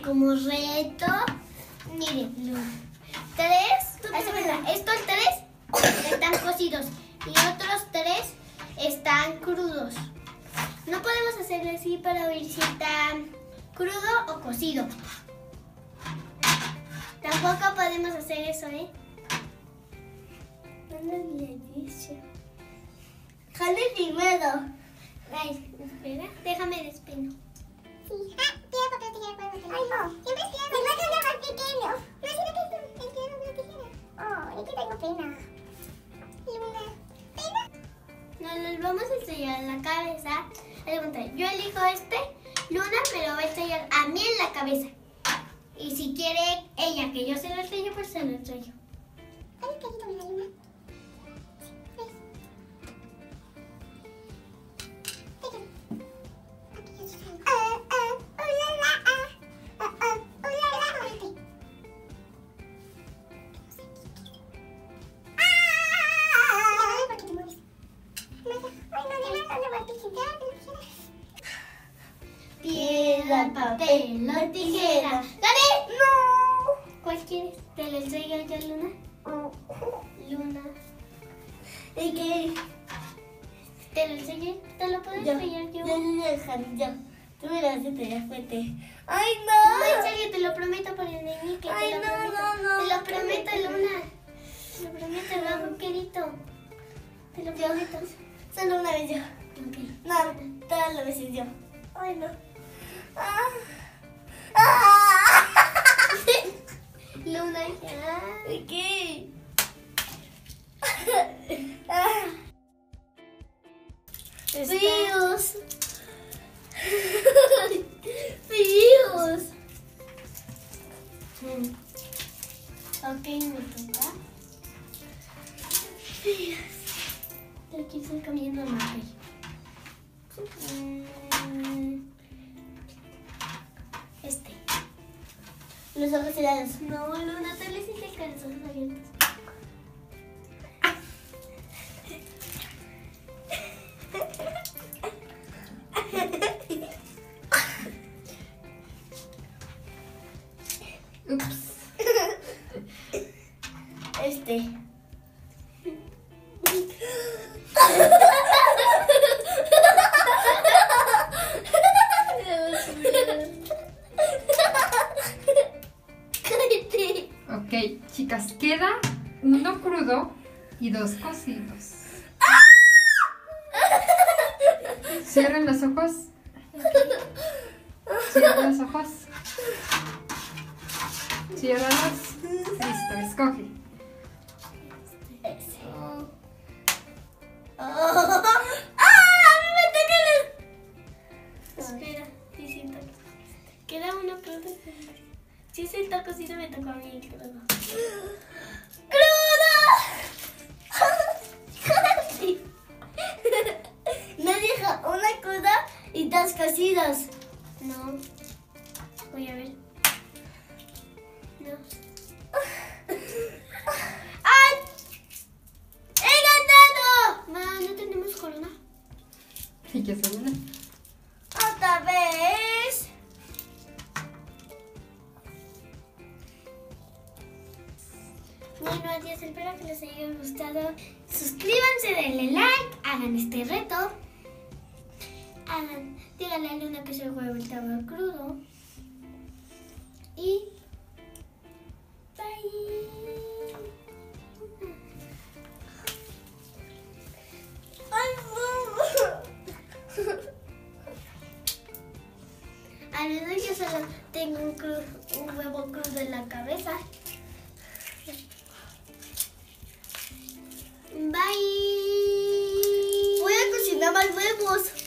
como reto, miren, estos 3 están cocidos y otros 3 están crudos. No podemos hacerlo así para ver si está crudo o cocido. Tampoco podemos hacer eso, ¿eh? Jale primero. Ay, espera, déjame despeino. Sí. Tira papel tijera con la tijera. Ay, no. Siempre es tira papel tijera. Más pequeño. No, sino que es el tira papel tijera. Oh, es que tengo pena. Luna. ¿Pena? Nos vamos a estrellar en la cabeza. Yo elijo Luna me lo va a estrellar a mí en la cabeza. Y si quiere ella que yo se lo estrelle, pues se lo estrello. Ay, qué lindo, mira, Luna. Piedra, papel o tijera. ¡Gané! ¡No! ¿Cuál quieres? ¿Te lo estrello yo, Luna? Luna. ¿Y qué? ¿Te lo estrellé? ¿Te lo puedo estrellar yo? Yo. Tú me lo haces estrellar fuerte. ¡Ay, No, no! en serio, te lo prometo por el meñique. Ay, no. Te lo prometo, Luna. Te lo prometo, lo hago querido. Te lo prometo. Solo una vez yo. Okay. No, todas las veces yo. Ay, no. Luna, ya. ¿Qué? Fríos. Fríos. Ok, me toca. Fríos. Yo aquí estoy comiendo el papel. Los ojos cerrados. No, Luna, te le hiciste con los ojos abiertos. Ups. Ok, chicas, queda uno crudo y 2 cocidos. Cierren los ojos. Cierren los ojos. Ciérralos. Listo, escoge. Espera, sí siento. Queda uno crudo. Si es el taco, sí se me tocó a mí el crudo. No dijo una cruda y 2 cocidos. No. Voy a ver. No. ¡Ay! ¡He ganado! Ma, ¿no tenemos corona? ¿Y qué es una? Otra vez. Bueno, adiós, espero que les haya gustado. Suscríbanse, denle like, hagan este reto. Díganle a Luna que se juega el tabaco crudo. Y bye. A menos yo solo tengo un huevo crudo en la cabeza. Bye. Voy a cocinar más huevos.